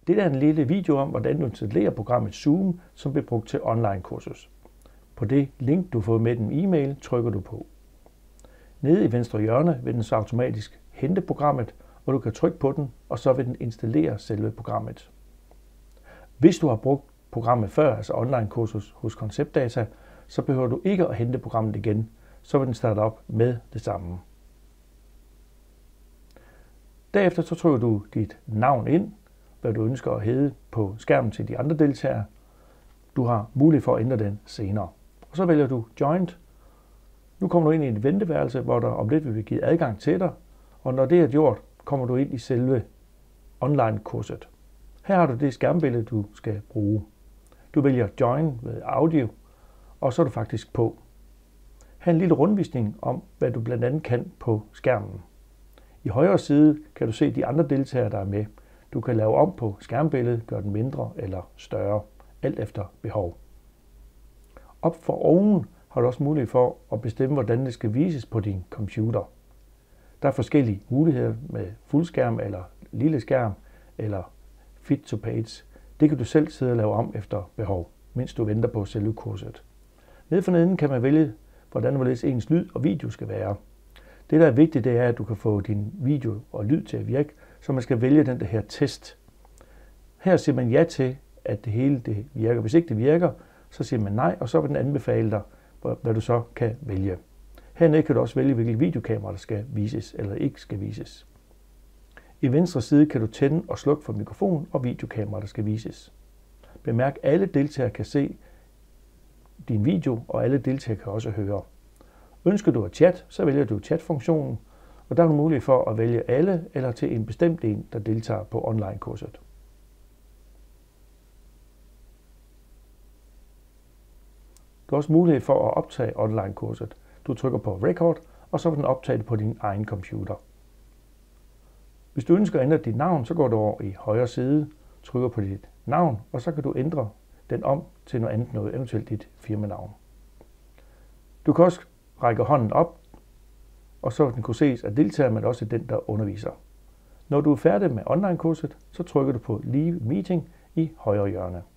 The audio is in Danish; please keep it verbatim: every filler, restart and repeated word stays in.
Det er en lille video om, hvordan du installerer programmet Zoom, som bliver brugt til online-kursus. På det link, du får med den e-mail, trykker du på. Nede i venstre hjørne vil den så automatisk hente programmet, og du kan trykke på den, og så vil den installere selve programmet. Hvis du har brugt programmet før, altså online-kursus hos Conceptdata, så behøver du ikke at hente programmet igen, så vil den starte op med det samme. Derefter så trykker du dit navn ind, hvad du ønsker at hedde på skærmen til de andre deltagere. Du har mulighed for at ændre den senere. Og så vælger du Joined. Nu kommer du ind i et venteværelse, hvor der om lidt vil blive givet adgang til dig, og når det er gjort, kommer du ind i selve online-kurset. Her har du det skærmbillede, du skal bruge. Du vælger Join med audio, og så er du faktisk på. Her er en lille rundvisning om, hvad du blandt andet kan på skærmen. I højre side kan du se de andre deltagere, der er med. Du kan lave om på skærmbilledet, gøre den mindre eller større, alt efter behov. Op for oven har du også mulighed for at bestemme, hvordan det skal vises på din computer. Der er forskellige muligheder med fuldskærm eller lille skærm eller fit to page. Det kan du selv sidde og lave om efter behov, mens du venter på selve kurset. Nede for neden kan man vælge, hvordan hvorledes ens lyd og video skal være. Det, der er vigtigt, det er, at du kan få din video og lyd til at virke, så man skal vælge den der her test. Her siger man ja til, at det hele det virker. Hvis ikke det virker, så siger man nej, og så vil den anbefale dig, hvad du så kan vælge. Hernede kan du også vælge, hvilket videokamera der skal vises eller ikke skal vises. I venstre side kan du tænde og slukke for mikrofon og videokamera, der skal vises. Bemærk, at alle deltagere kan se din video, og alle deltagere kan også høre. Ønsker du at chat, så vælger du chat-funktionen, og der er du mulighed for at vælge alle eller til en bestemt en, der deltager på online-kurset. Du har også mulighed for at optage online-kurset. Du trykker på Record, og så vil den optage det på din egen computer. Hvis du ønsker at ændre dit navn, så går du over i højre side, trykker på dit navn, og så kan du ændre den om til noget andet noget, eventuelt dit firmanavn. Du kan også række hånden op, og så vil den kunne ses af deltageren, men også den, der underviser. Når du er færdig med online-kurset, så trykker du på Leave Meeting i højre hjørne.